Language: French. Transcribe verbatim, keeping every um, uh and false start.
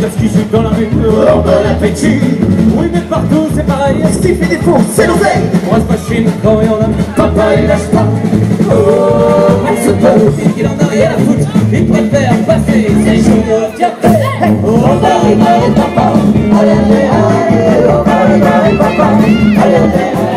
gosse qui joue dans la rue, oh bon appétit. Oui mais partout c'est pareil, ce qui fait défaut c'est l'oseille. On reste pas chez nous quand il y en a, papa il lâche pas. Oh, on se pose, il en a rien à foutre, il préfère passer ses jours au café. Oh bye bye papa, allez allez allez, oh bye bye papa, allez allez allez.